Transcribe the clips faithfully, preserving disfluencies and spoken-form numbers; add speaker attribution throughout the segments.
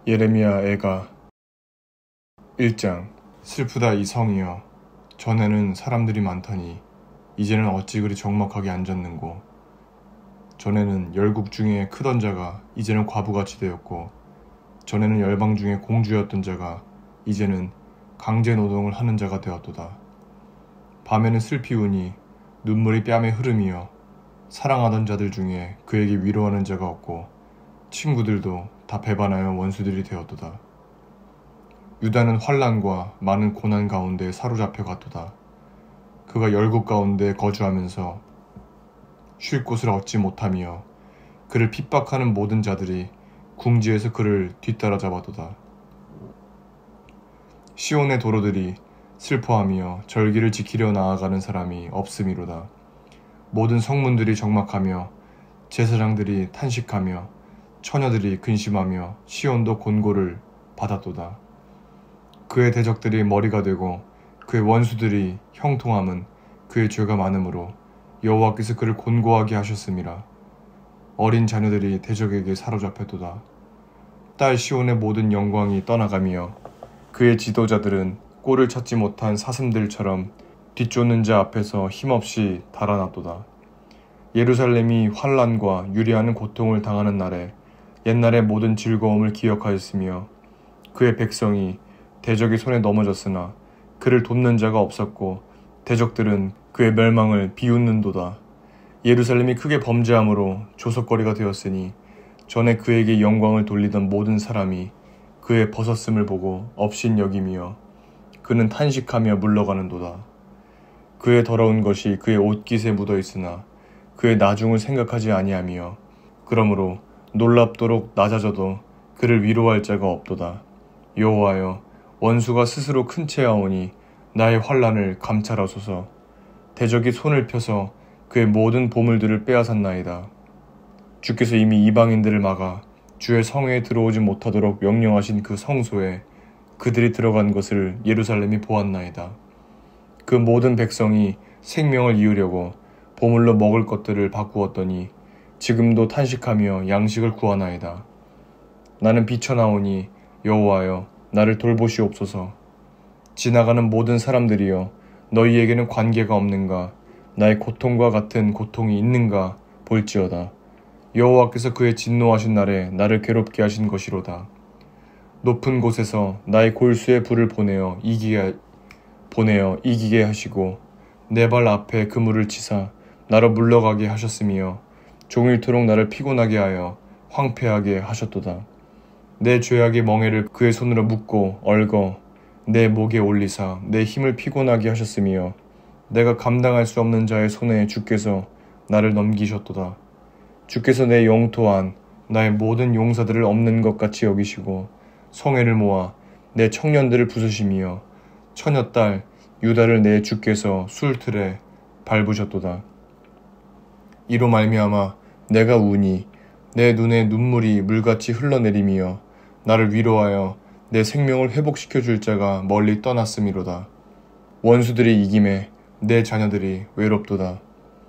Speaker 1: 예레미야 애가 일 장. 슬프다 이 성이여, 전에는 사람들이 많더니 이제는 어찌 그리 적막하게 앉았는고. 전에는 열국 중에 크던 자가 이제는 과부같이 되었고, 전에는 열방 중에 공주였던 자가 이제는 강제 노동을 하는 자가 되었도다. 밤에는 슬피 우니 눈물이 뺨에 흐름이여, 사랑하던 자들 중에 그에게 위로하는 자가 없고 친구들도 다 배반하여 원수들이 되었도다. 유다는 환난과 많은 고난 가운데 사로잡혀 갔도다. 그가 열국 가운데 거주하면서 쉴 곳을 얻지 못하며 그를 핍박하는 모든 자들이 궁지에서 그를 뒤따라 잡아도다. 시온의 도로들이 슬퍼하며 절기를 지키려 나아가는 사람이 없음이로다. 모든 성문들이 적막하며 제사장들이 탄식하며 처녀들이 근심하며 시온도 곤고를 받았도다. 그의 대적들이 머리가 되고 그의 원수들이 형통함은 그의 죄가 많으므로 여호와께서 그를 곤고하게 하셨음이라. 어린 자녀들이 대적에게 사로잡혔도다. 딸 시온의 모든 영광이 떠나가며 그의 지도자들은 꼴을 찾지 못한 사슴들처럼 뒤쫓는 자 앞에서 힘없이 달아났도다. 예루살렘이 환난과 유리하는 고통을 당하는 날에 옛날의 모든 즐거움을 기억하였으며 그의 백성이 대적의 손에 넘어졌으나 그를 돕는 자가 없었고 대적들은 그의 멸망을 비웃는도다. 예루살렘이 크게 범죄함으로 조석거리가 되었으니 전에 그에게 영광을 돌리던 모든 사람이 그의 벗었음을 보고 업신여김이여 그는 탄식하며 물러가는도다. 그의 더러운 것이 그의 옷깃에 묻어있으나 그의 나중을 생각하지 아니하며 그러므로 놀랍도록 낮아져도 그를 위로할 자가 없도다. 여호와여, 원수가 스스로 큰 채하오니 나의 환난을 감찰하소서. 대적이 손을 펴서 그의 모든 보물들을 빼앗았나이다. 주께서 이미 이방인들을 막아 주의 성회에 들어오지 못하도록 명령하신 그 성소에 그들이 들어간 것을 예루살렘이 보았나이다. 그 모든 백성이 생명을 이으려고 보물로 먹을 것들을 바꾸었더니 지금도 탄식하며 양식을 구하나이다. 나는 비쳐나오니 여호와여, 나를 돌보시옵소서. 지나가는 모든 사람들이여, 너희에게는 관계가 없는가? 나의 고통과 같은 고통이 있는가 볼지어다. 여호와께서 그의 진노하신 날에 나를 괴롭게 하신 것이로다. 높은 곳에서 나의 골수에 불을 보내어 이기게, 보내어 이기게 하시고 내 발 앞에 그물을 치사 나로 물러가게 하셨으며 종일토록 나를 피곤하게 하여 황폐하게 하셨도다. 내 죄악의 멍에를 그의 손으로 묶고 얽어 내 목에 올리사 내 힘을 피곤하게 하셨으며 내가 감당할 수 없는 자의 손에 주께서 나를 넘기셨도다. 주께서 내 영토 안 나의 모든 용사들을 없는 것 같이 여기시고 성회를 모아 내 청년들을 부수시며 처녀딸 유다를 내 주께서 술틀에 밟으셨도다. 이로 말미암아 내가 우니 내 눈에 눈물이 물같이 흘러내리며 나를 위로하여 내 생명을 회복시켜 줄 자가 멀리 떠났음이로다. 원수들이 이김에 내 자녀들이 외롭도다.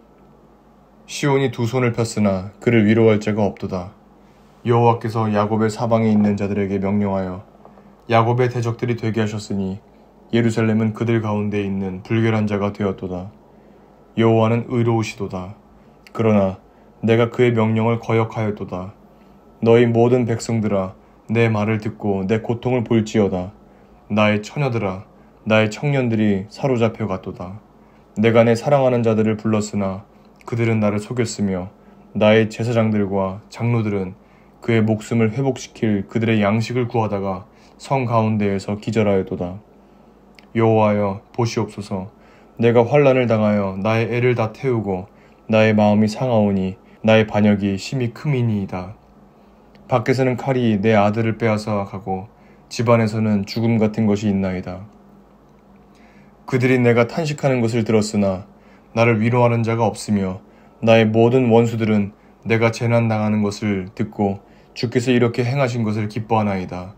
Speaker 1: 시온이 두 손을 폈으나 그를 위로할 자가 없도다. 여호와께서 야곱의 사방에 있는 자들에게 명령하여 야곱의 대적들이 되게 하셨으니 예루살렘은 그들 가운데 있는 불결한 자가 되었도다. 여호와는 의로우시도다. 그러나 내가 그의 명령을 거역하였도다. 너희 모든 백성들아, 내 말을 듣고 내 고통을 볼지어다. 나의 처녀들아, 나의 청년들이 사로잡혀 갔도다. 내가 내 사랑하는 자들을 불렀으나 그들은 나를 속였으며 나의 제사장들과 장로들은 그의 목숨을 회복시킬 그들의 양식을 구하다가 성 가운데에서 기절하였도다. 여호와여, 보시옵소서. 내가 환난을 당하여 나의 애를 다 태우고 나의 마음이 상하오니 나의 반역이 심히 크미니이다. 밖에서는 칼이 내 아들을 빼앗아 가고 집안에서는 죽음 같은 것이 있나이다. 그들이 내가 탄식하는 것을 들었으나 나를 위로하는 자가 없으며 나의 모든 원수들은 내가 재난당하는 것을 듣고 주께서 이렇게 행하신 것을 기뻐하나이다.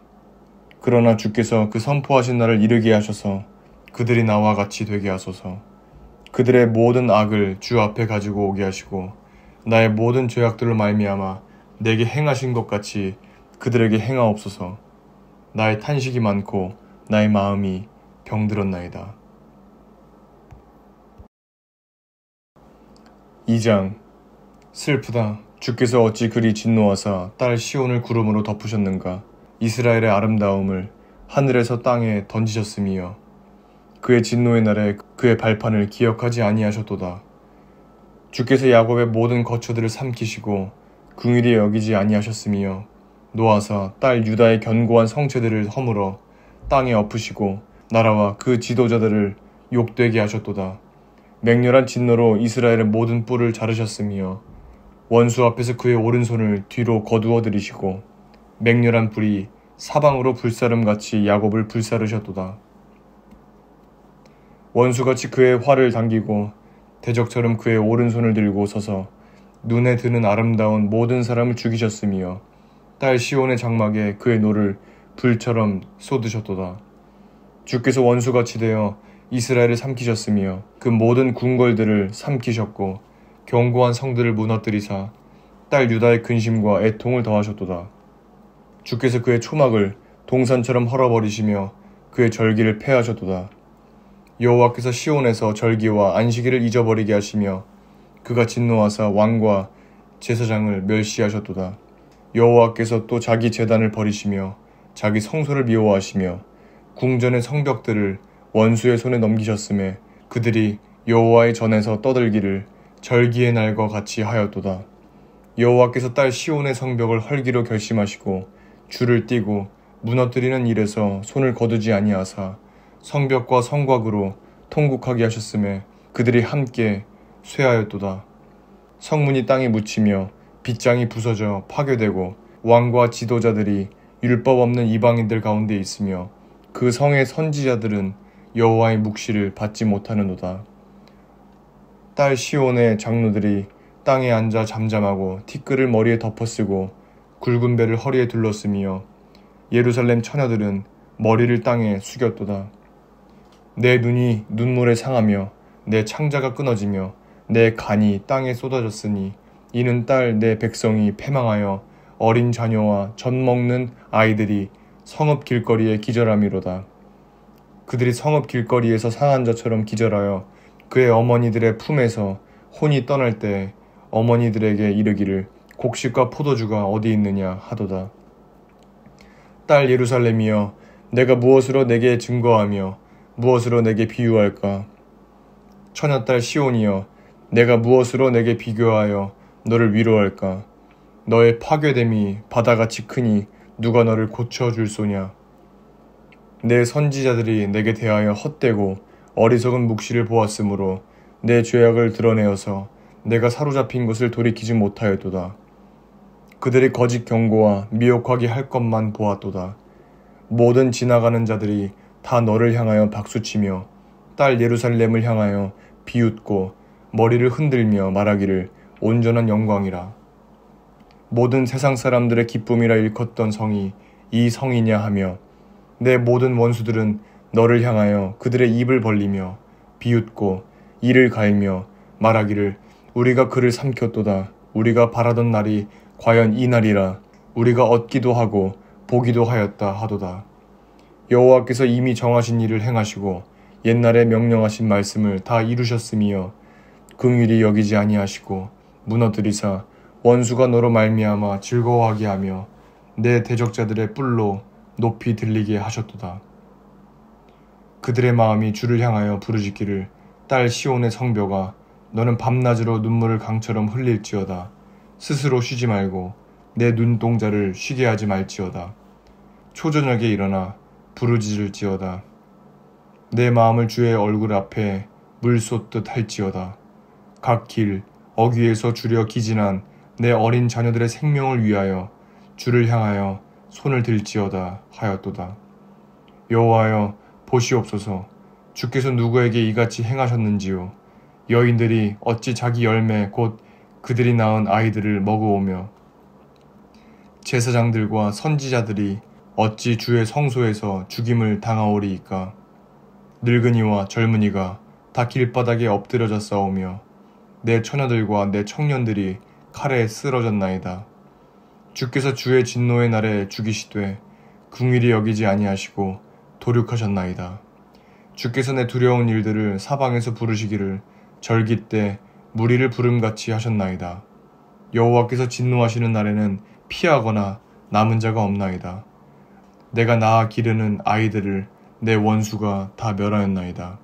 Speaker 1: 그러나 주께서 그 선포하신 날을 이르게 하셔서 그들이 나와 같이 되게 하소서. 그들의 모든 악을 주 앞에 가지고 오게 하시고 나의 모든 죄악들로 말미암아 내게 행하신 것 같이 그들에게 행하옵소서. 나의 탄식이 많고 나의 마음이 병들었나이다. 이 장. 슬프다. 주께서 어찌 그리 진노하사 딸 시온을 구름으로 덮으셨는가. 이스라엘의 아름다움을 하늘에서 땅에 던지셨음이여. 그의 진노의 날에 그의 발판을 기억하지 아니하셨도다. 주께서 야곱의 모든 거처들을 삼키시고 긍휼히 여기지 아니하셨음이여. 노아사 딸 유다의 견고한 성체들을 허물어 땅에 엎으시고 나라와 그 지도자들을 욕되게 하셨도다. 맹렬한 진노로 이스라엘의 모든 뿔을 자르셨으며 원수 앞에서 그의 오른손을 뒤로 거두어 들이시고 맹렬한 불이 사방으로 불사름같이 야곱을 불사르셨도다. 원수같이 그의 활을 당기고 대적처럼 그의 오른손을 들고 서서 눈에 드는 아름다운 모든 사람을 죽이셨으며 딸 시온의 장막에 그의 노를 불처럼 쏟으셨도다. 주께서 원수같이 되어 이스라엘을 삼키셨으며 그 모든 궁궐들을 삼키셨고 견고한 성들을 무너뜨리사 딸 유다의 근심과 애통을 더하셨도다. 주께서 그의 초막을 동산처럼 헐어버리시며 그의 절기를 폐하셨도다. 여호와께서 시온에서 절기와 안식일을 잊어버리게 하시며 그가 진노하사 왕과 제사장을 멸시하셨도다. 여호와께서 또 자기 제단을 버리시며 자기 성소를 미워하시며 궁전의 성벽들을 원수의 손에 넘기셨음에 그들이 여호와의 전에서 떠들기를 절기의 날과 같이 하였도다. 여호와께서 딸 시온의 성벽을 헐기로 결심하시고 줄을 띠고 무너뜨리는 일에서 손을 거두지 아니하사 성벽과 성곽으로 통곡하게 하셨음에 그들이 함께 쇠하였도다. 성문이 땅에 묻히며 빗장이 부서져 파괴되고 왕과 지도자들이 율법 없는 이방인들 가운데 있으며 그 성의 선지자들은 여호와의 묵시를 받지 못하는도다. 딸 시온의 장로들이 땅에 앉아 잠잠하고 티끌을 머리에 덮어쓰고 굵은 배를 허리에 둘렀으며 예루살렘 처녀들은 머리를 땅에 숙였도다. 내 눈이 눈물에 상하며 내 창자가 끊어지며 내 간이 땅에 쏟아졌으니 이는 딸 내 백성이 패망하여 어린 자녀와 젖 먹는 아이들이 성읍 길거리에 기절함이로다. 그들이 성읍 길거리에서 상한 자처럼 기절하여 그의 어머니들의 품에서 혼이 떠날 때 어머니들에게 이르기를 곡식과 포도주가 어디 있느냐 하도다. 딸 예루살렘이여, 내가 무엇으로 내게 증거하며 무엇으로 내게 비유할까? 처녀딸 시온이여, 내가 무엇으로 내게 비교하여 너를 위로할까? 너의 파괴됨이 바다같이 크니 누가 너를 고쳐줄 소냐? 내 선지자들이 내게 대하여 헛되고 어리석은 묵시를 보았으므로 내 죄악을 드러내어서 내가 사로잡힌 것을 돌이키지 못하였도다. 그들이 거짓 경고와 미혹하게 할 것만 보았도다. 모든 지나가는 자들이 다 너를 향하여 박수치며 딸 예루살렘을 향하여 비웃고 머리를 흔들며 말하기를 온전한 영광이라. 모든 세상 사람들의 기쁨이라 일컫던 성이 이 성이냐 하며 내 모든 원수들은 너를 향하여 그들의 입을 벌리며 비웃고 이를 갈며 말하기를 우리가 그를 삼켰도다. 우리가 바라던 날이 과연 이 날이라. 우리가 얻기도 하고 보기도 하였다 하도다. 여호와께서 이미 정하신 일을 행하시고 옛날에 명령하신 말씀을 다 이루셨으며 긍휼히 여기지 아니하시고 무너뜨리사 원수가 너로 말미암아 즐거워하게 하며 내 대적자들의 뿔로 높이 들리게 하셨도다. 그들의 마음이 주를 향하여 부르짖기를 딸 시온의 성벽아, 너는 밤낮으로 눈물을 강처럼 흘릴지어다. 스스로 쉬지 말고 내 눈동자를 쉬게 하지 말지어다. 초저녁에 일어나 부르짖을지어다. 내 마음을 주의 얼굴 앞에 물 쏟듯 할지어다. 각 길, 어귀에서 주려 기진한 내 어린 자녀들의 생명을 위하여 주를 향하여 손을 들지어다 하였도다. 여호와여, 보시옵소서. 주께서 누구에게 이같이 행하셨는지요. 여인들이 어찌 자기 열매 곧 그들이 낳은 아이들을 먹어오며 제사장들과 선지자들이 어찌 주의 성소에서 죽임을 당하오리이까. 늙은이와 젊은이가 다 길바닥에 엎드려져 싸우며 내 처녀들과 내 청년들이 칼에 쓰러졌나이다. 주께서 주의 진노의 날에 죽이시되 긍휼히 여기지 아니하시고 도륙하셨나이다. 주께서 내 두려운 일들을 사방에서 부르시기를 절기 때 무리를 부름같이 하셨나이다. 여호와께서 진노하시는 날에는 피하거나 남은 자가 없나이다. 내가 낳아 기르는 아이들을 내 원수가 다 멸하였나이다.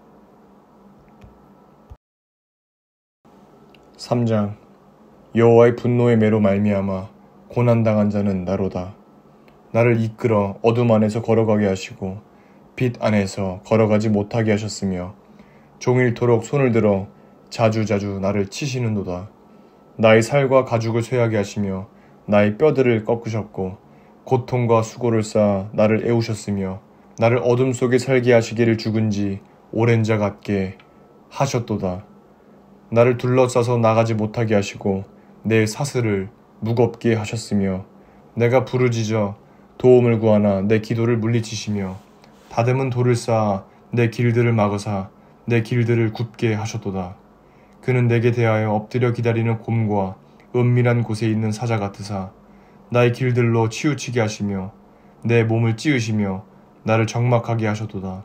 Speaker 1: 삼 장. 여호와의 분노의 매로 말미암아 고난당한 자는 나로다. 나를 이끌어 어둠 안에서 걸어가게 하시고 빛 안에서 걸어가지 못하게 하셨으며 종일토록 손을 들어 자주자주 나를 치시는도다. 나의 살과 가죽을 쇠하게 하시며 나의 뼈들을 꺾으셨고 고통과 수고를 쌓아 나를 애우셨으며 나를 어둠 속에 살게 하시기를 죽은 지 오랜 자 같게 하셨도다. 나를 둘러싸서 나가지 못하게 하시고 내 사슬을 무겁게 하셨으며 내가 부르짖어 도움을 구하나 내 기도를 물리치시며 다듬은 돌을 쌓아 내 길들을 막으사 내 길들을 굽게 하셨도다. 그는 내게 대하여 엎드려 기다리는 곰과 은밀한 곳에 있는 사자 같으사 나의 길들로 치우치게 하시며 내 몸을 찌으시며 나를 적막하게 하셨도다.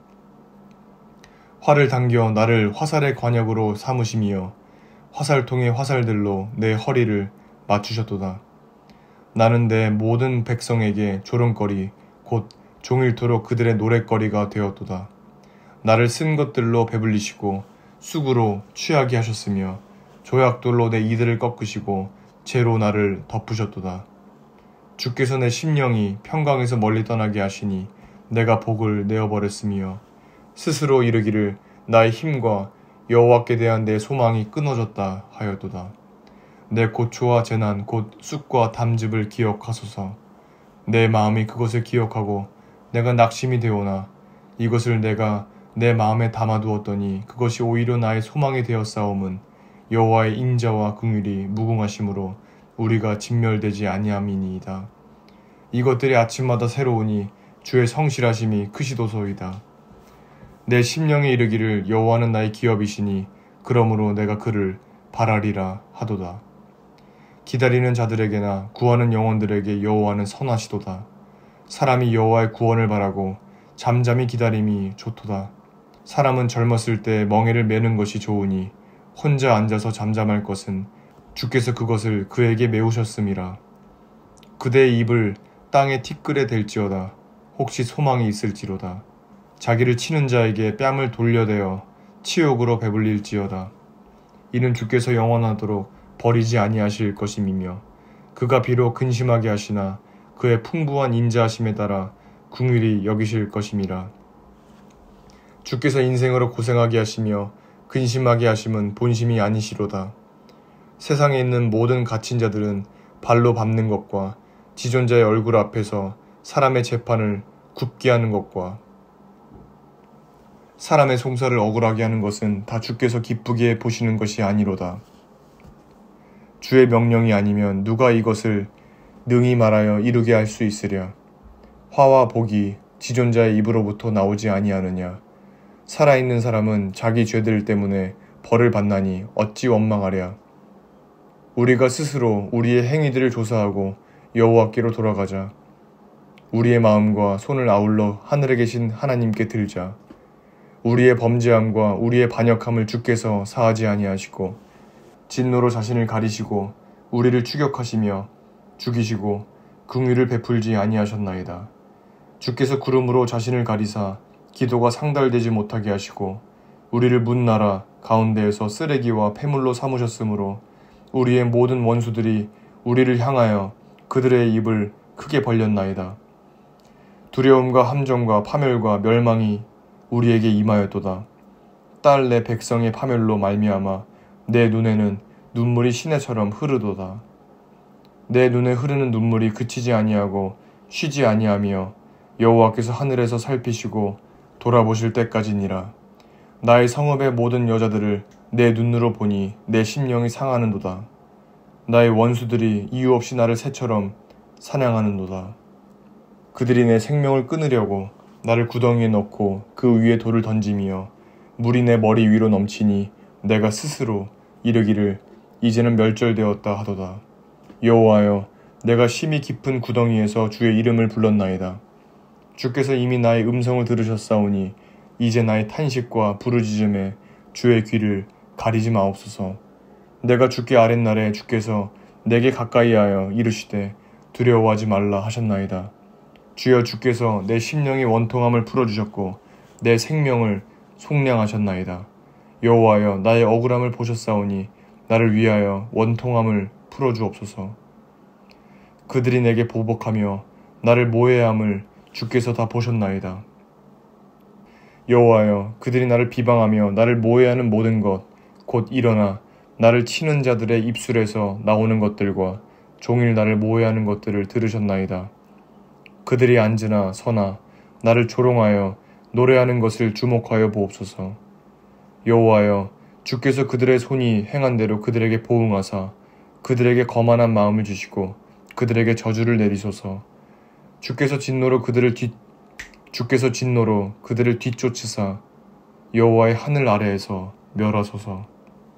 Speaker 1: 활을 당겨 나를 화살의 관역으로 삼으시며 화살통의 화살들로 내 허리를 맞추셨도다. 나는 내 모든 백성에게 조롱거리 곧 종일토록 그들의 노랫거리가 되었도다. 나를 쓴 것들로 배불리시고 쑥으로 취하게 하셨으며 조약돌로 내 이들을 꺾으시고 재로 나를 덮으셨도다. 주께서 내 심령이 평강에서 멀리 떠나게 하시니 내가 복을 내어버렸으며 스스로 이르기를 나의 힘과 여호와께 대한 내 소망이 끊어졌다 하였도다. 내 고초와 재난 곧 쑥과 담즙을 기억하소서. 내 마음이 그것을 기억하고 내가 낙심이 되오나 이것을 내가 내 마음에 담아두었더니 그것이 오히려 나의 소망이 되었사옴은 여호와의 인자와 긍휼이 무궁하심으로 우리가 진멸되지 아니함이니이다. 이것들이 아침마다 새로우니 주의 성실하심이 크시도소이다. 내 심령에 이르기를 여호와는 나의 기업이시니 그러므로 내가 그를 바라리라 하도다. 기다리는 자들에게나 구하는 영혼들에게 여호와는 선하시도다. 사람이 여호와의 구원을 바라고 잠잠히 기다림이 좋도다. 사람은 젊었을 때 멍에를 매는 것이 좋으니 혼자 앉아서 잠잠할 것은 주께서 그것을 그에게 메우셨음이라. 그대의 입을 땅에 티끌에 댈지어다. 혹시 소망이 있을지로다. 자기를 치는 자에게 뺨을 돌려대어 치욕으로 배불릴지어다. 이는 주께서 영원하도록 버리지 아니하실 것임이며 그가 비록 근심하게 하시나 그의 풍부한 인자하심에 따라 긍휼히 여기실 것임이라. 주께서 인생으로 고생하게 하시며 근심하게 하심은 본심이 아니시로다. 세상에 있는 모든 갇힌 자들은 발로 밟는 것과 지존자의 얼굴 앞에서 사람의 재판을 굽게 하는 것과 사람의 송사를 억울하게 하는 것은 다 주께서 기쁘게 보시는 것이 아니로다. 주의 명령이 아니면 누가 이것을 능히 말하여 이루게 할 수 있으랴. 화와 복이 지존자의 입으로부터 나오지 아니하느냐. 살아있는 사람은 자기 죄들 때문에 벌을 받나니 어찌 원망하랴. 우리가 스스로 우리의 행위들을 조사하고 여호와께로 돌아가자. 우리의 마음과 손을 아울러 하늘에 계신 하나님께 들자. 우리의 범죄함과 우리의 반역함을 주께서 사하지 아니하시고 진노로 자신을 가리시고 우리를 추격하시며 죽이시고 긍휼을 베풀지 아니하셨나이다. 주께서 구름으로 자신을 가리사 기도가 상달되지 못하게 하시고 우리를 문 나라 가운데에서 쓰레기와 폐물로 삼으셨으므로 우리의 모든 원수들이 우리를 향하여 그들의 입을 크게 벌렸나이다. 두려움과 함정과 파멸과 멸망이 우리에게 임하였도다. 딸 내 백성의 파멸로 말미암아 내 눈에는 눈물이 시내처럼 흐르도다. 내 눈에 흐르는 눈물이 그치지 아니하고 쉬지 아니하며 여호와께서 하늘에서 살피시고 돌아보실 때까지니라. 나의 성읍의 모든 여자들을 내 눈으로 보니 내 심령이 상하는도다. 나의 원수들이 이유 없이 나를 새처럼 사냥하는도다. 그들이 내 생명을 끊으려고 나를 구덩이에 넣고 그 위에 돌을 던지며 물이 내 머리 위로 넘치니 내가 스스로 이르기를 이제는 멸절되었다 하도다. 여호와여, 내가 심히 깊은 구덩이에서 주의 이름을 불렀나이다. 주께서 이미 나의 음성을 들으셨사오니 이제 나의 탄식과 부르짖음에 주의 귀를 가리지 마옵소서. 내가 주께 아랫날에 주께서 내게 가까이하여 이르시되 두려워하지 말라 하셨나이다. 주여 주께서 내 심령의 원통함을 풀어주셨고 내 생명을 속량하셨나이다. 여호와여 나의 억울함을 보셨사오니 나를 위하여 원통함을 풀어주옵소서. 그들이 내게 보복하며 나를 모해함을 주께서 다 보셨나이다. 여호와여 그들이 나를 비방하며 나를 모해하는 모든 것 곧 일어나 나를 치는 자들의 입술에서 나오는 것들과 종일 나를 모해하는 것들을 들으셨나이다. 그들이 앉으나 서나 나를 조롱하여 노래하는 것을 주목하여 보옵소서. 여호와여 주께서 그들의 손이 행한 대로 그들에게 보응하사 그들에게 거만한 마음을 주시고 그들에게 저주를 내리소서. 주께서 진노로 그들을 뒤 주께서 진노로 그들을 뒤쫓으사 여호와의 하늘 아래에서 멸하소서.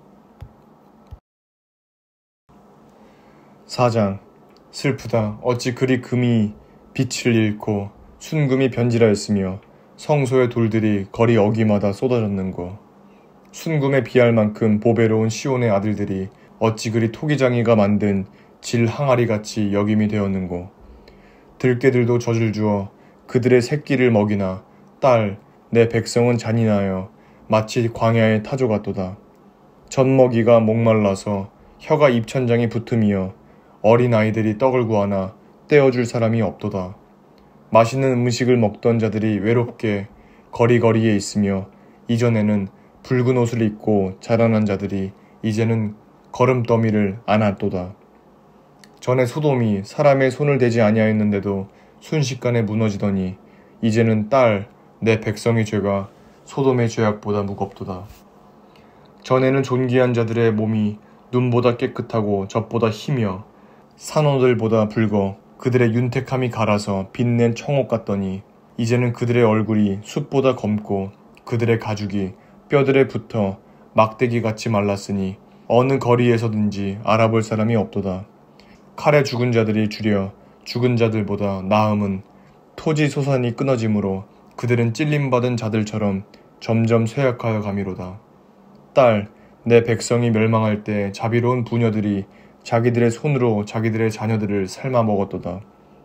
Speaker 1: 사 장. 슬프다. 어찌 그리 금이 빛을 잃고 순금이 변질하였으며 성소의 돌들이 거리 어귀마다 쏟아졌는고. 순금에 비할 만큼 보배로운 시온의 아들들이 어찌 그리 토기장이가 만든 질 항아리같이 여김이 되었는고. 들깨들도 젖을 주어 그들의 새끼를 먹이나 딸 내 백성은 잔인하여 마치 광야의 타조 같도다. 젖먹이가 목말라서 혀가 입천장에 붙음이여 어린 아이들이 떡을 구하나 떼어줄 사람이 없도다. 맛있는 음식을 먹던 자들이 외롭게 거리거리에 있으며 이전에는 붉은 옷을 입고 자라난 자들이 이제는 거름더미를 안았도다. 전에 소돔이 사람의 손을 대지 아니하였는데도 순식간에 무너지더니 이제는 딸 내 백성의 죄가 소돔의 죄악보다 무겁도다. 전에는 존귀한 자들의 몸이 눈보다 깨끗하고 젖보다 희며 산호들보다 붉어 그들의 윤택함이 갈아서 빛낸 청옥 같더니 이제는 그들의 얼굴이 숯보다 검고 그들의 가죽이 뼈들에 붙어 막대기같이 말랐으니 어느 거리에서든지 알아볼 사람이 없도다. 칼에 죽은 자들이 줄여 죽은 자들보다 나음은 토지 소산이 끊어짐으로 그들은 찔림받은 자들처럼 점점 쇠약하여 가미로다. 딸, 내 백성이 멸망할 때 자비로운 부녀들이 자기들의 손으로 자기들의 자녀들을 삶아 먹었도다.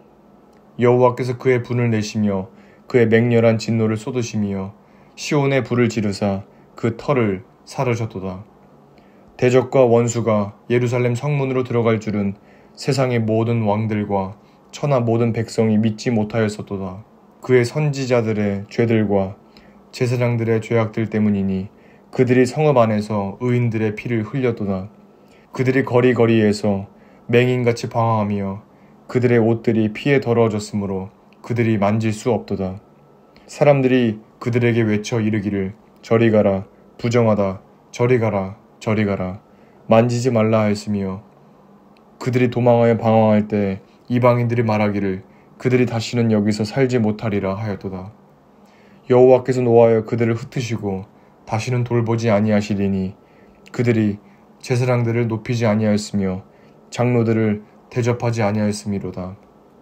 Speaker 1: 여호와께서 그의 분을 내시며 그의 맹렬한 진노를 쏟으시며 시온의 불을 지르사 그 터를 사르셨도다. 대적과 원수가 예루살렘 성문으로 들어갈 줄은 세상의 모든 왕들과 천하 모든 백성이 믿지 못하였었도다. 그의 선지자들의 죄들과 제사장들의 죄악들 때문이니 그들이 성읍 안에서 의인들의 피를 흘렸도다. 그들이 거리거리에서 맹인같이 방황하며 그들의 옷들이 피에 더러워졌으므로 그들이 만질 수 없도다. 사람들이 그들에게 외쳐 이르기를 저리 가라 부정하다 저리 가라 저리 가라 만지지 말라 하였으며 그들이 도망하여 방황할 때 이방인들이 말하기를 그들이 다시는 여기서 살지 못하리라 하였도다. 여호와께서 노하여 그들을 흩으시고 다시는 돌보지 아니하시리니 그들이 제사장들을 높이지 아니하였으며 장로들을 대접하지 아니하였음이로다.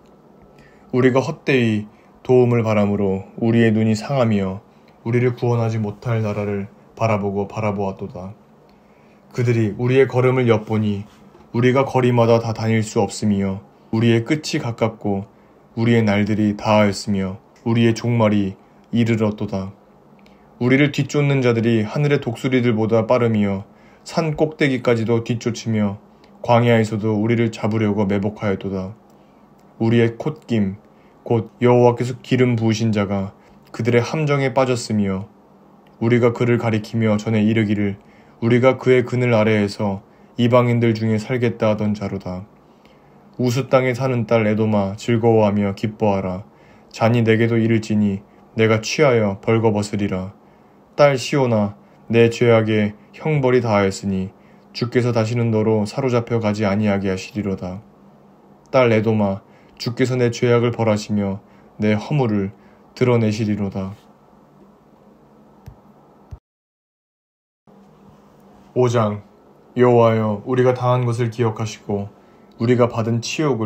Speaker 1: 우리가 헛되이 도움을 바람으로 우리의 눈이 상하며 우리를 구원하지 못할 나라를 바라보고 바라보았도다. 그들이 우리의 걸음을 엿보니 우리가 거리마다 다 다닐 수 없으며 우리의 끝이 가깝고 우리의 날들이 다하였으며 우리의 종말이 이르렀도다. 우리를 뒤쫓는 자들이 하늘의 독수리들보다 빠르며 산 꼭대기까지도 뒤쫓으며 광야에서도 우리를 잡으려고 매복하였도다. 우리의 콧김 곧 여호와께서 기름 부으신 자가 그들의 함정에 빠졌으며 우리가 그를 가리키며 전에 이르기를 우리가 그의 그늘 아래에서 이방인들 중에 살겠다 하던 자로다. 우스 땅에 사는 딸 에도마 즐거워하며 기뻐하라. 잔이 내게도 이를지니 내가 취하여 벌거벗으리라. 딸 시온아 내 죄악에 형벌이 다하였으니 주께서 다시는 너로 사로잡혀 가지 아니하게 하시리로다. 딸 에도마 주께서 내 죄악을 벌하시며 내 허물을 드러내시리로다. 오 장. 여호와여 우리가 당한 것을 기억하시고 우리가 받은 치욕을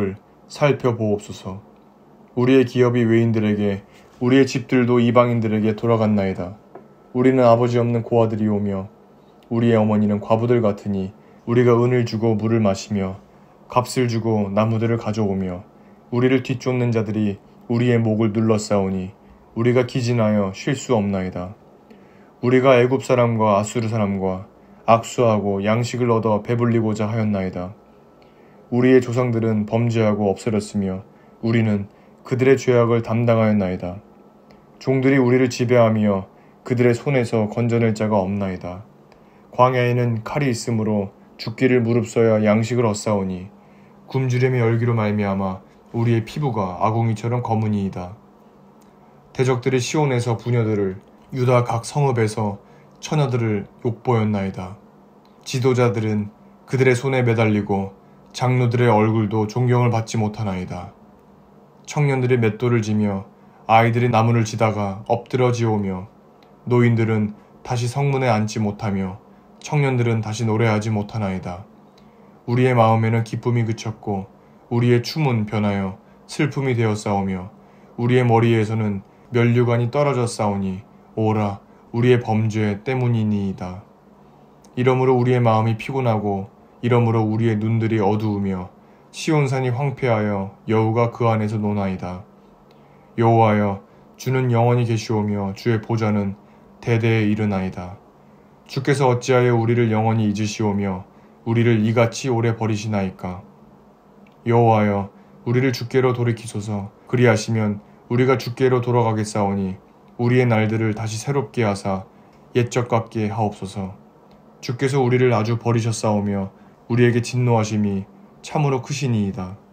Speaker 1: 살펴보옵소서. 우리의 기업이 외인들에게, 우리의 집들도 이방인들에게 돌아갔나이다. 우리는 아버지 없는 고아들이오며 우리의 어머니는 과부들 같으니 우리가 은을 주고 물을 마시며 값을 주고 나무들을 가져오며 우리를 뒤쫓는 자들이 우리의 목을 눌러싸우니 우리가 기진하여 쉴 수 없나이다. 우리가 애굽 사람과 아수르 사람과 악수하고 양식을 얻어 배불리고자 하였나이다. 우리의 조상들은 범죄하고 없어졌으며 우리는 그들의 죄악을 담당하였나이다. 종들이 우리를 지배하며 그들의 손에서 건져낼 자가 없나이다. 광야에는 칼이 있으므로 죽기를 무릅써야 양식을 얻사오니 굶주림의 열기로 말미암아 우리의 피부가 아궁이처럼 검으니이다. 대적들이 시온에서 부녀들을, 유다 각 성읍에서 처녀들을 욕보였나이다. 지도자들은 그들의 손에 매달리고 장로들의 얼굴도 존경을 받지 못하나이다. 청년들이 맷돌을 지며 아이들이 나무를 지다가 엎드러지오며 노인들은 다시 성문에 앉지 못하며 청년들은 다시 노래하지 못하나이다. 우리의 마음에는 기쁨이 그쳤고 우리의 춤은 변하여 슬픔이 되어 싸우며 우리의 머리에서는 면류관이 떨어져 싸우니 오라 우리의 범죄 때문이니이다. 이러므로 우리의 마음이 피곤하고 이러므로 우리의 눈들이 어두우며 시온산이 황폐하여 여호가 그 안에서 노나이다. 여호와여 주는 영원히 계시오며 주의 보좌는 대대에 이르나이다. 주께서 어찌하여 우리를 영원히 잊으시오며 우리를 이같이 오래 버리시나이까. 여호와여 우리를 주께로 돌이키소서. 그리하시면 우리가 주께로 돌아가겠사오니 우리의 날들을 다시 새롭게 하사 옛적 같게 하옵소서. 주께서 우리를 아주 버리셨사오며 우리에게 진노하심이 참으로 크시니이다.